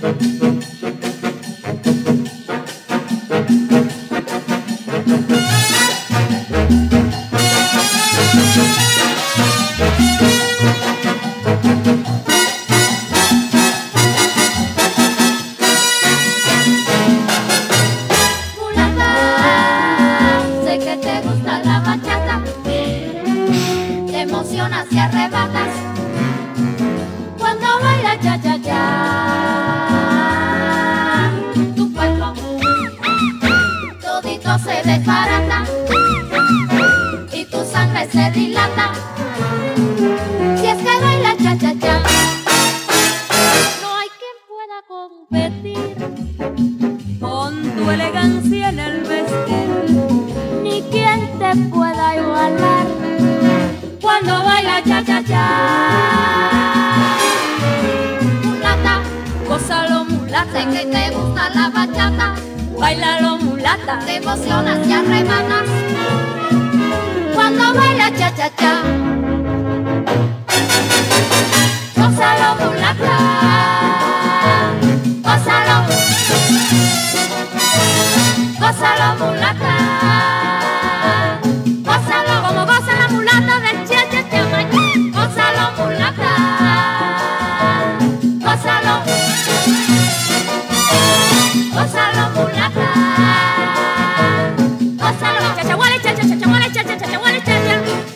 Emocionas y arrebatas cuando baila cha cha cha. Tu cuerpo todito se desbarata y tu sangre se dilata. Si es que baila cha cha cha, no hay quien pueda competir con tu elegancia en el vestir, ni quien te pueda igualar cuando baila cha cha cha. Mulata, gózalo mulata, sé que te gusta la bachata. Báilalo mulata, te emocionas y arrebatas cuando baila cha cha cha. Gózalo mulata, gózalo, gózalo mulata. Gózalo como goza la mulata del cha cha cha. Gózalo mulata, gózalo, gózalo mulata, gózalo cha cha guale cha cha cha cha guale cha cha cha cha guale cha cha.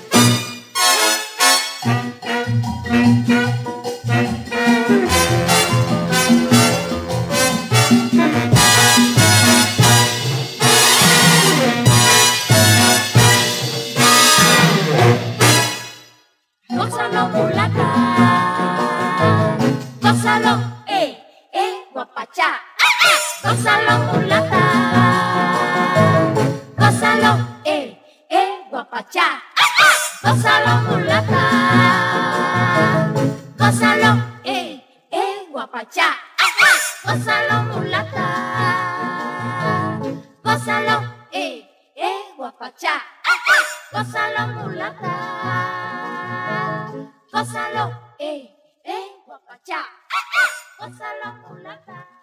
Gózalo mulata, gózalo, guapachá. Gózalo mulata, gózalo, guapachá. Gózalo mulata, gózalo, guapachá. Gózalo mulata, gózalo, guapachá. Gózalo mulata, gózalo, guapachá. Gózalo mulata.